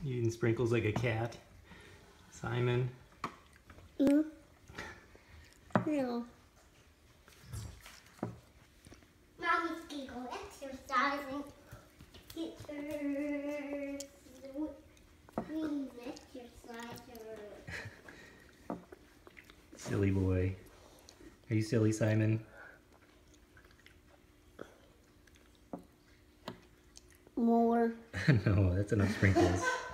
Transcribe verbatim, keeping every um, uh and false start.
Eating sprinkles like a cat. Simon. Mm. No. Mommy's gonna go exercising. Get her. Please exercise her. Silly boy. Are you silly, Simon? More. No, that's enough sprinkles.